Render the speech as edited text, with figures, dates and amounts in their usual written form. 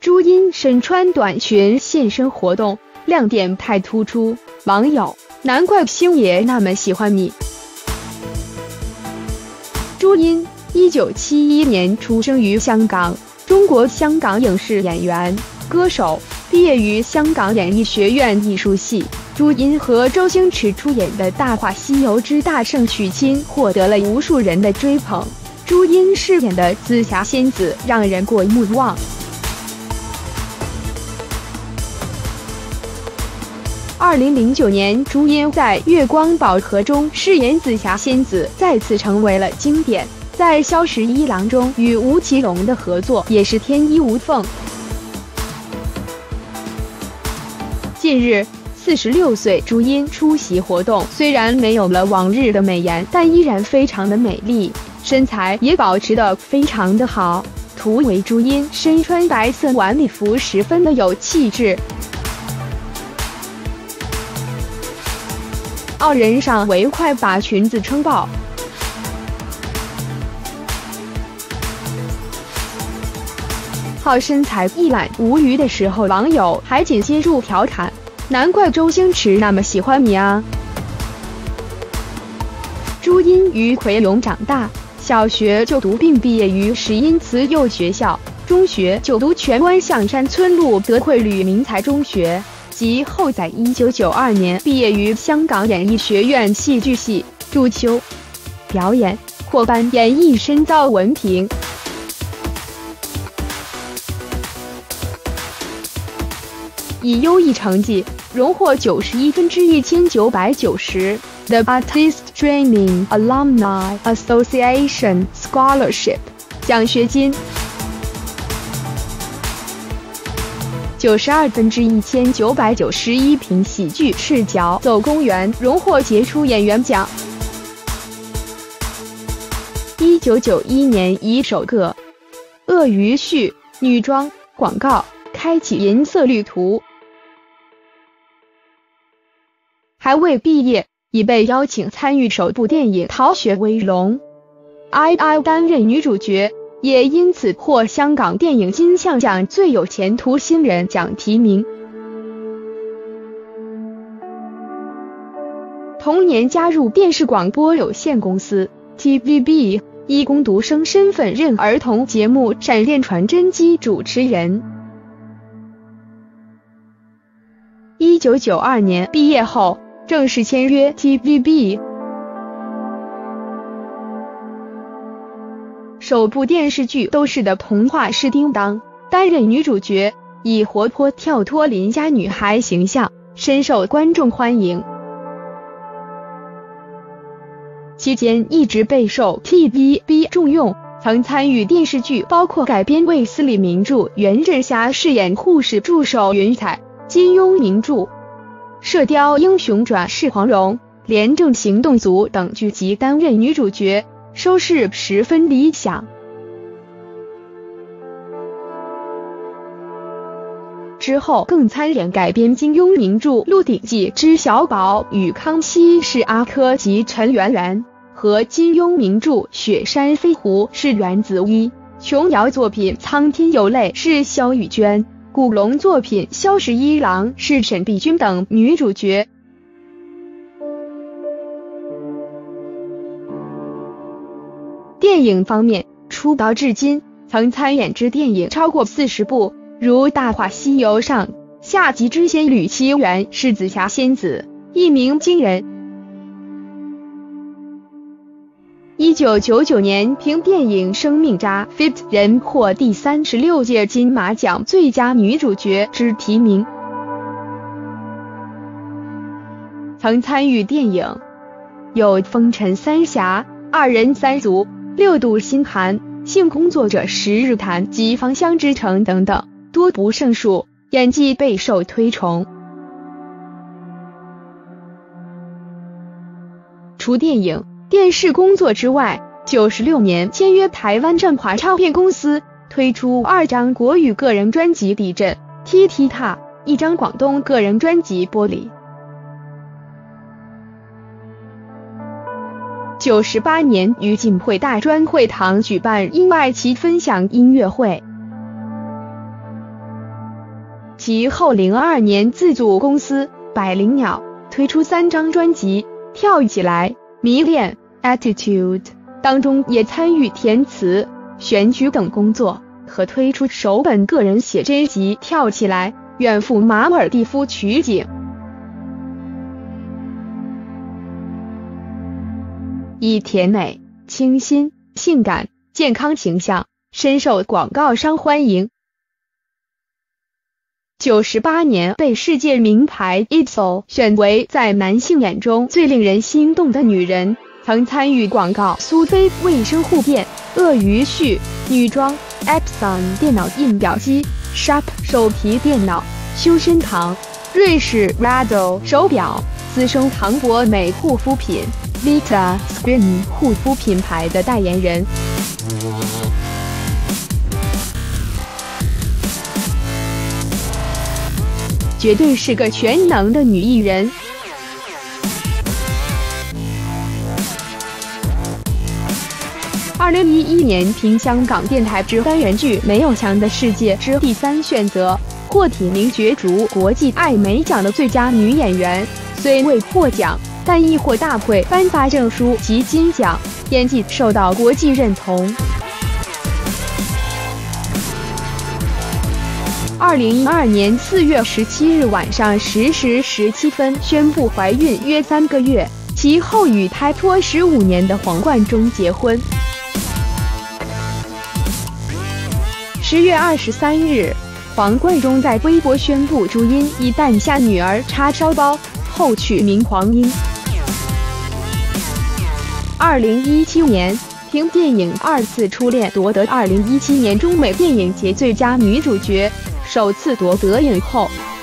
朱茵身穿短裙现身活动，亮点太突出，网友难怪星爷那么喜欢你。朱茵1971年出生于香港，中国香港影视演员、歌手，毕业于香港演艺学院艺术系。朱茵和周星驰出演的《大话西游之大圣娶亲》获得了无数人的追捧，朱茵饰演的紫霞仙子让人过目不忘。2009年，朱茵在《月光宝盒》中饰演紫霞仙子，再次成为了经典。在《萧十一郎》中与吴奇隆的合作也是天衣无缝。近日，46岁朱茵出席活动，虽然没有了往日的美颜，但依然非常的美丽，身材也保持得非常的好。图为朱茵身穿白色晚礼服，十分的有气质。二人上围快把裙子撑爆。好身材一览无余的时候，网友还紧接住调侃：难怪周星驰那么喜欢你啊！朱茵于奎龙长大，小学就读并毕业于石英慈幼学校，中学就读荃湾象山村路德惠吕明才中学。及后在1992年毕业于香港演艺学院戏剧系，主修表演，获颁演艺深造文凭。以优异成绩荣获91分之1990 The Artist Training Alumni Association Scholarship 奖学金。92分之1991凭喜剧《赤脚走公园》荣获杰出演员奖。1991年以首个鳄鱼须女装广告开启银色旅途，还未毕业已被邀请参与首部电影《逃学威龙》，II 担任女主角。也因此获香港电影金像奖最有前途新人奖提名。同年加入电视广播有限公司 TVB， 以工读生身份任儿童节目《闪电传真机》主持人。1992年毕业后，正式签约 TVB。首部电视剧《都市的童话是叮当》担任女主角，以活泼跳脱邻家女孩形象深受观众欢迎。期间一直备受 TVB 重用，曾参与电视剧包括改编卫斯理名著袁振霞饰演护士助手云彩、金庸名著《射雕英雄传》是黄蓉、廉政行动组等剧集担任女主角，收视十分理想。之后更参演改编金庸名著《鹿鼎记之小宝与康熙是阿珂及陈圆圆》和金庸名著《雪山飞狐》是袁子一，琼瑶作品《苍天有泪》是萧雨娟，古龙作品《萧十一郎》是沈碧君等女主角。电影方面，出道至今曾参演之电影超过40部，如《大话西游》上下集之仙侣奇缘是紫霞仙子，一鸣惊人。1999年凭电影《生命渣 Fit》人获第36届金马奖最佳女主角之提名。曾参与电影有《风尘三侠》、二人三足、六度心寒、性工作者十日谈及芳香之城等等，多不胜数，演技备受推崇。除电影、电视工作之外，96年签约台湾正华唱片公司，推出2张国语个人专辑《地震》、踢踢踏，一张广东个人专辑《玻璃》。98年于浸会大专会堂举办音爱齐分享音乐会。 其后02年自组公司百灵鸟，推出3张专辑，跳起来、迷恋、Attitude， 当中也参与填词、选曲等工作，和推出首本个人写真集《跳起来》，远赴马尔地夫取景。以甜美、清新、性感、健康形象，深受广告商欢迎。98年被世界名牌 EXO 选为在男性眼中最令人心动的女人，曾参与广告苏菲卫生护垫、鳄鱼絮女装、Epson 电脑印表机、Sharp 手提电脑、修身堂、瑞士 Rado 手表、资生堂博美护肤品、Vita Screen 护肤品牌的代言人。绝对是个全能的女艺人。2011年凭香港电台之单元剧《没有墙的世界》之第3选择，获提名角逐国际艾美奖的最佳女演员，虽未获奖，但亦获大会颁发证书及金奖，演技受到国际认同。2012年4月17日晚上10时17分宣布怀孕约3个月，其后与拍拖15年的黄贯中结婚。10月23日，黄贯中在微博宣布朱茵已诞下女儿叉烧包，后取名黄英。2017年，凭电影《2次初恋》夺得2017年中美电影节最佳女主角，首次夺得影后。